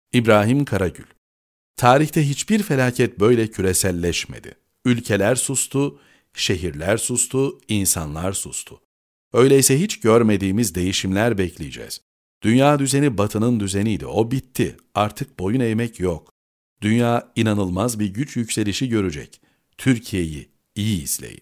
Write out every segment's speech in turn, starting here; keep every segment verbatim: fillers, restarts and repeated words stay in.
İbrahim Karagül. Tarihte hiçbir felaket böyle küreselleşmedi. Ülkeler sustu, şehirler sustu, insanlar sustu. Öyleyse hiç görmediğimiz değişimler bekleyeceğiz. Dünya düzeni Batı'nın düzeniydi, o bitti. Artık boyun eğmek yok. Dünya inanılmaz bir güç yükselişi görecek. Türkiye'yi iyi izleyin.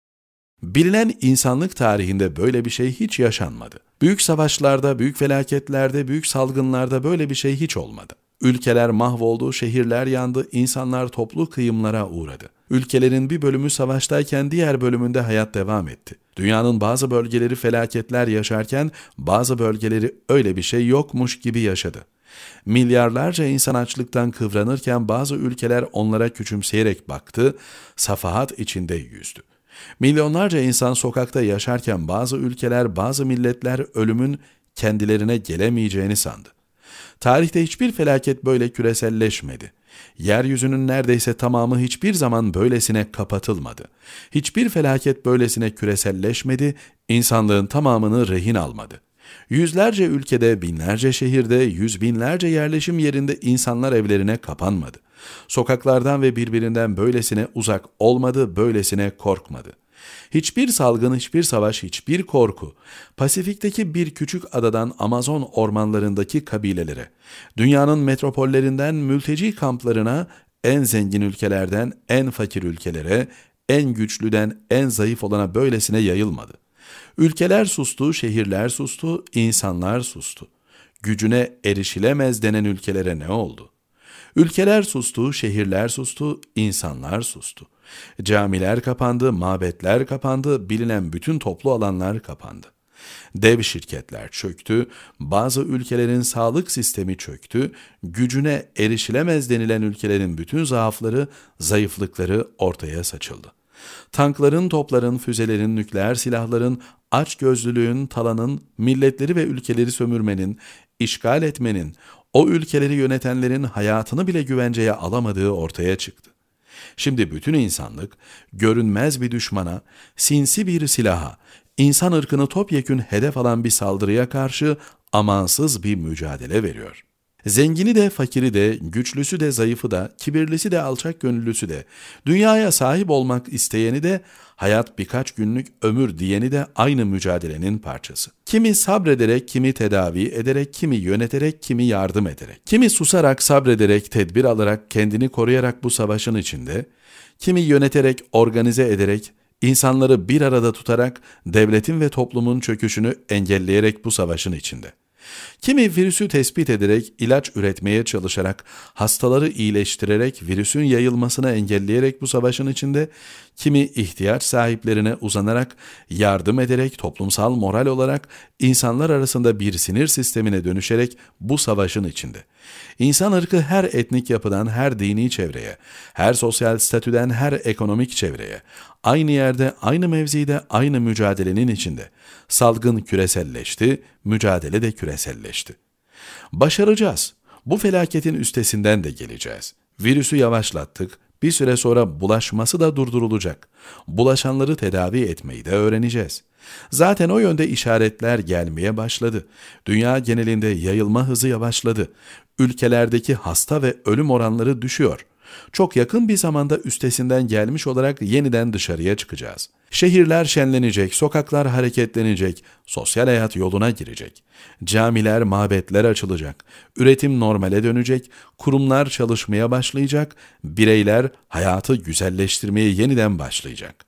Bilinen insanlık tarihinde böyle bir şey hiç yaşanmadı. Büyük savaşlarda, büyük felaketlerde, büyük salgınlarda böyle bir şey hiç olmadı. Ülkeler mahvoldu, şehirler yandı, insanlar toplu kıyımlara uğradı. Ülkelerin bir bölümü savaştayken diğer bölümünde hayat devam etti. Dünyanın bazı bölgeleri felaketler yaşarken bazı bölgeleri öyle bir şey yokmuş gibi yaşadı. Milyarlarca insan açlıktan kıvranırken bazı ülkeler onlara küçümseyerek baktı, safahat içinde yüzdü. Milyonlarca insan sokakta yaşarken bazı ülkeler, bazı milletler ölümün kendilerine gelemeyeceğini sandı. Tarihte hiçbir felaket böyle küreselleşmedi. Yeryüzünün neredeyse tamamı hiçbir zaman böylesine kapatılmadı. Hiçbir felaket böylesine küreselleşmedi, insanlığın tamamını rehin almadı. Yüzlerce ülkede, binlerce şehirde, yüz binlerce yerleşim yerinde insanlar evlerine kapanmadı. Sokaklardan ve birbirinden böylesine uzak olmadı, böylesine korkmadı. Hiçbir salgın, hiçbir savaş, hiçbir korku, Pasifik'teki bir küçük adadan Amazon ormanlarındaki kabilelere, dünyanın metropollerinden mülteci kamplarına, en zengin ülkelerden en fakir ülkelere, en güçlüden en zayıf olana böylesine yayılmadı. Ülkeler sustu, şehirler sustu, insanlar sustu. Gücüne erişilemez denen ülkelere ne oldu? Ülkeler sustu, şehirler sustu, insanlar sustu. Camiler kapandı, mabetler kapandı, bilinen bütün toplu alanlar kapandı. Dev şirketler çöktü, bazı ülkelerin sağlık sistemi çöktü, gücüne erişilemez denilen ülkelerin bütün zaafları, zayıflıkları ortaya saçıldı. Tankların, topların, füzelerin, nükleer silahların, açgözlülüğün, talanın, milletleri ve ülkeleri sömürmenin, işgal etmenin, o ülkeleri yönetenlerin hayatını bile güvenceye alamadığı ortaya çıktı. Şimdi bütün insanlık, görünmez bir düşmana, sinsi bir silaha, insan ırkını topyekün hedef alan bir saldırıya karşı amansız bir mücadele veriyor. Zengini de, fakiri de, güçlüsü de, zayıfı da, kibirlisi de, alçak gönüllüsü de, dünyaya sahip olmak isteyeni de, hayat birkaç günlük ömür diyeni de aynı mücadelenin parçası. Kimi sabrederek, kimi tedavi ederek, kimi yöneterek, kimi yardım ederek, kimi susarak, sabrederek, tedbir alarak, kendini koruyarak bu savaşın içinde, kimi yöneterek, organize ederek, insanları bir arada tutarak, devletin ve toplumun çöküşünü engelleyerek bu savaşın içinde. Kimi virüsü tespit ederek, ilaç üretmeye çalışarak, hastaları iyileştirerek, virüsün yayılmasını engelleyerek bu savaşın içinde, kimi ihtiyaç sahiplerine uzanarak, yardım ederek, toplumsal moral olarak, insanlar arasında bir sinir sistemine dönüşerek bu savaşın içinde. İnsan ırkı her etnik yapıdan, her dini çevreye, her sosyal statüden, her ekonomik çevreye, aynı yerde, aynı mevzide, aynı mücadelenin içinde. Salgın küreselleşti, mücadele de küreselleşti. Başaracağız. Bu felaketin üstesinden de geleceğiz. Virüsü yavaşlattık, bir süre sonra bulaşması da durdurulacak. Bulaşanları tedavi etmeyi de öğreneceğiz. Zaten o yönde işaretler gelmeye başladı. Dünya genelinde yayılma hızı yavaşladı. Ülkelerdeki hasta ve ölüm oranları düşüyor. Çok yakın bir zamanda üstesinden gelmiş olarak yeniden dışarıya çıkacağız. Şehirler şenlenecek, sokaklar hareketlenecek, sosyal hayat yoluna girecek. Camiler, mabetler açılacak, üretim normale dönecek, kurumlar çalışmaya başlayacak, bireyler hayatı güzelleştirmeye yeniden başlayacak.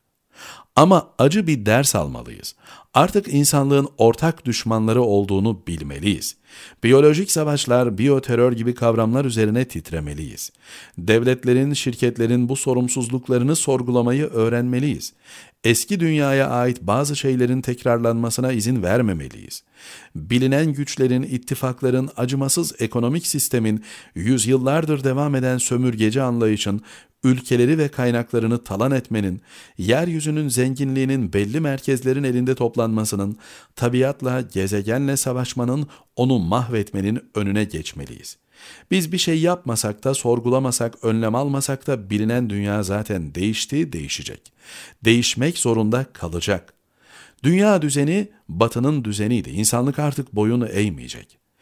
Ama acı bir ders almalıyız. Artık insanlığın ortak düşmanları olduğunu bilmeliyiz. Biyolojik savaşlar, biyoterör gibi kavramlar üzerine titremeliyiz. Devletlerin, şirketlerin bu sorumsuzluklarını sorgulamayı öğrenmeliyiz. Eski dünyaya ait bazı şeylerin tekrarlanmasına izin vermemeliyiz. Bilinen güçlerin, ittifakların, acımasız ekonomik sistemin, yüzyıllardır devam eden sömürgeci anlayışın, ülkeleri ve kaynaklarını talan etmenin, yeryüzünün zenginliğinin belli merkezlerin elinde toplanmasının, tabiatla, gezegenle savaşmanın, onu mahvetmenin önüne geçmeliyiz. Biz bir şey yapmasak da, sorgulamasak, önlem almasak da bilinen dünya zaten değişti, değişecek. Değişmek zorunda kalacak. Dünya düzeni Batı'nın düzeniydi. İnsanlık artık boyunu eğmeyecek.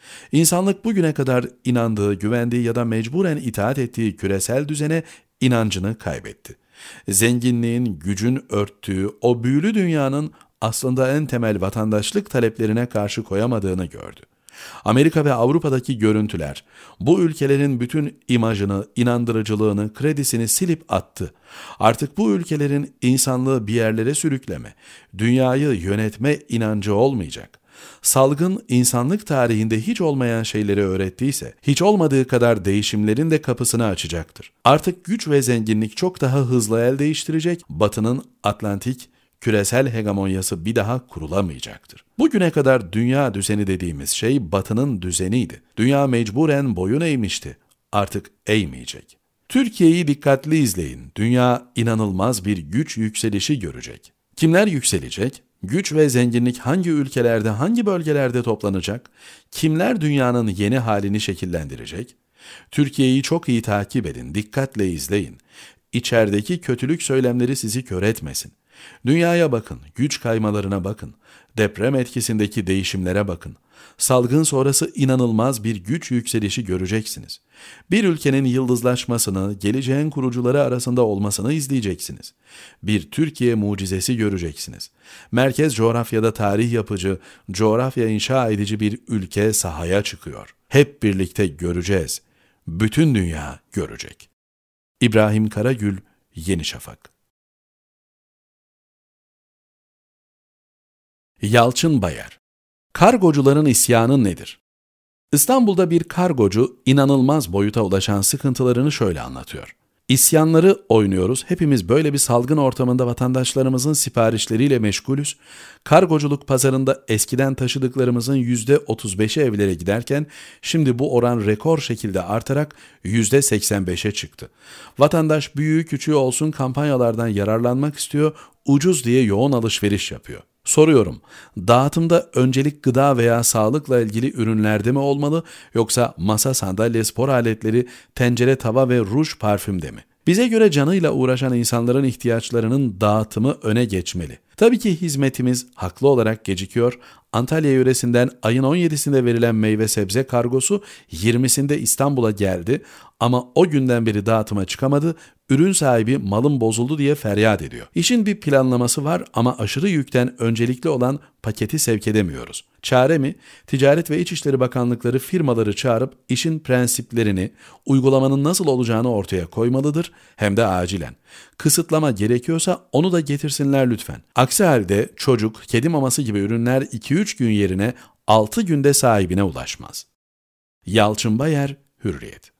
İnsanlık bugüne kadar inandığı, güvendiği ya da mecburen itaat ettiği küresel düzene inancını kaybetti. Zenginliğin, gücün örttüğü o büyülü dünyanın aslında en temel vatandaşlık taleplerine karşı koyamadığını gördü. Amerika ve Avrupa'daki görüntüler, bu ülkelerin bütün imajını, inandırıcılığını, kredisini silip attı. Artık bu ülkelerin insanlığı bir yerlere sürükleme, dünyayı yönetme inancı olmayacak. Salgın insanlık tarihinde hiç olmayan şeyleri öğrettiyse, hiç olmadığı kadar değişimlerin de kapısını açacaktır. Artık güç ve zenginlik çok daha hızlı el değiştirecek, Batı'nın Atlantik, küresel hegemonyası bir daha kurulamayacaktır. Bugüne kadar dünya düzeni dediğimiz şey Batı'nın düzeniydi. Dünya mecburen boyun eğmişti. Artık eğmeyecek. Türkiye'yi dikkatli izleyin. Dünya inanılmaz bir güç yükselişi görecek. Kimler yükselecek? Güç ve zenginlik hangi ülkelerde, hangi bölgelerde toplanacak? Kimler dünyanın yeni halini şekillendirecek? Türkiye'yi çok iyi takip edin, dikkatle izleyin. İçerideki kötülük söylemleri sizi kör etmesin. Dünyaya bakın, güç kaymalarına bakın, deprem etkisindeki değişimlere bakın. Salgın sonrası inanılmaz bir güç yükselişi göreceksiniz. Bir ülkenin yıldızlaşmasını, geleceğin kurucuları arasında olmasını izleyeceksiniz. Bir Türkiye mucizesi göreceksiniz. Merkez coğrafyada tarih yapıcı, coğrafya inşa edici bir ülke sahaya çıkıyor. Hep birlikte göreceğiz. Bütün dünya görecek. İbrahim Karagül, Yeni Şafak. Yalçın Bayar. Kargocuların isyanı nedir? İstanbul'da bir kargocu inanılmaz boyuta ulaşan sıkıntılarını şöyle anlatıyor. İsyanları oynuyoruz, hepimiz böyle bir salgın ortamında vatandaşlarımızın siparişleriyle meşgulüz. Kargoculuk pazarında eskiden taşıdıklarımızın yüzde otuz beşi evlere giderken şimdi bu oran rekor şekilde artarak yüzde seksen beşe çıktı. Vatandaş büyüğü küçüğü olsun kampanyalardan yararlanmak istiyor, ucuz diye yoğun alışveriş yapıyor. Soruyorum, dağıtımda öncelik gıda veya sağlıkla ilgili ürünlerde mi olmalı yoksa masa sandalye spor aletleri, tencere tava ve ruj parfümde mi? Bize göre canıyla uğraşan insanların ihtiyaçlarının dağıtımı öne geçmeli. Tabii ki hizmetimiz haklı olarak gecikiyor. Antalya yöresinden ayın on yedisinde verilen meyve sebze kargosu yirmisinde İstanbul'a geldi ama o günden beri dağıtıma çıkamadı. Ürün sahibi malım bozuldu diye feryat ediyor. İşin bir planlaması var ama aşırı yükten öncelikli olan paketi sevk edemiyoruz. Çare mi? Ticaret ve İçişleri Bakanlıkları firmaları çağırıp işin prensiplerini, uygulamanın nasıl olacağını ortaya koymalıdır hem de acilen. Kısıtlama gerekiyorsa onu da getirsinler lütfen. Aksi halde çocuk, kedi maması gibi ürünler iki üç gün yerine altı günde sahibine ulaşmaz. Yalçın Bayar, Hürriyet.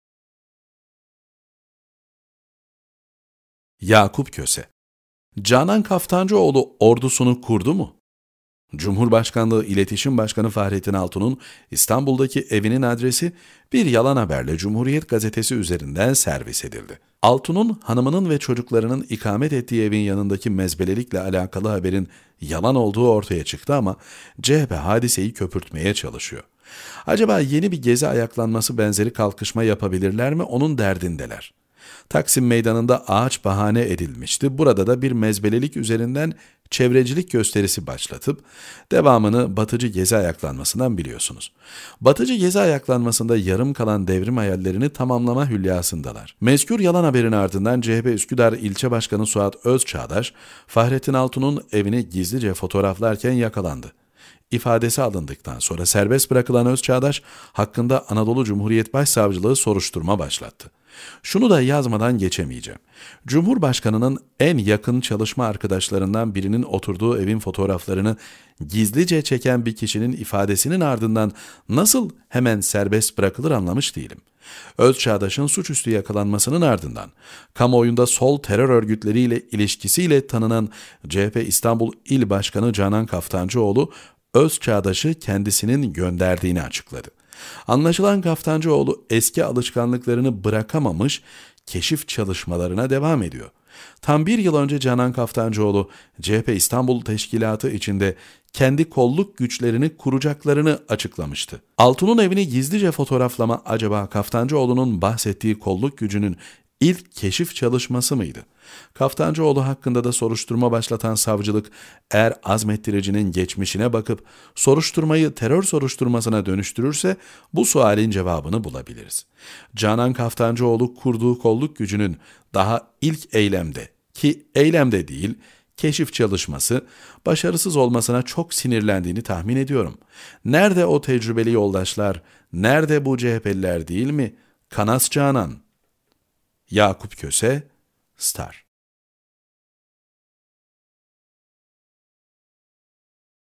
Yakup Köse. Canan Kaftancıoğlu ordusunu kurdu mu? Cumhurbaşkanlığı İletişim Başkanı Fahrettin Altun'un İstanbul'daki evinin adresi bir yalan haberle Cumhuriyet Gazetesi üzerinden servis edildi. Altun'un hanımının ve çocuklarının ikamet ettiği evin yanındaki mezbelelikle alakalı haberin yalan olduğu ortaya çıktı ama C H P hadiseyi köpürtmeye çalışıyor. Acaba yeni bir gezi ayaklanması benzeri kalkışma yapabilirler mi? Onun derdindeler. Taksim Meydanı'nda ağaç bahane edilmişti. Burada da bir mezbelelik üzerinden çevrecilik gösterisi başlatıp devamını Batıcı Gezi ayaklanmasından biliyorsunuz. Batıcı Gezi ayaklanmasında yarım kalan devrim hayallerini tamamlama hülyasındalar. Mezkür yalan haberin ardından C H P Üsküdar İlçe Başkanı Suat Özçağdaş, Fahrettin Altun'un evini gizlice fotoğraflarken yakalandı. İfadesi alındıktan sonra serbest bırakılan Özçağdaş hakkında Anadolu Cumhuriyet Başsavcılığı soruşturma başlattı. Şunu da yazmadan geçemeyeceğim. Cumhurbaşkanının en yakın çalışma arkadaşlarından birinin oturduğu evin fotoğraflarını gizlice çeken bir kişinin ifadesinin ardından nasıl hemen serbest bırakılır anlamış değilim. Özçağdaş'ın suçüstü yakalanmasının ardından kamuoyunda sol terör örgütleriyle ilişkisiyle tanınan C H P İstanbul İl Başkanı Canan Kaftancıoğlu Özçağdaş'ı kendisinin gönderdiğini açıkladı. Anlaşılan Kaftancıoğlu eski alışkanlıklarını bırakamamış, keşif çalışmalarına devam ediyor. Tam bir yıl önce Canan Kaftancıoğlu, C H P İstanbul Teşkilatı içinde kendi kolluk güçlerini kuracaklarını açıklamıştı. Altun'un evini gizlice fotoğraflama acaba Kaftancıoğlu'nun bahsettiği kolluk gücünün ilk keşif çalışması mıydı? Kaftancıoğlu hakkında da soruşturma başlatan savcılık, eğer azmettiricinin geçmişine bakıp soruşturmayı terör soruşturmasına dönüştürürse bu sualin cevabını bulabiliriz. Canan Kaftancıoğlu kurduğu kolluk gücünün daha ilk eylemde, ki eylemde değil, keşif çalışması, başarısız olmasına çok sinirlendiğini tahmin ediyorum. Nerede o tecrübeli yoldaşlar, nerede bu C H P'liler değil mi? Kanas Canan. Yakup Köse, Star.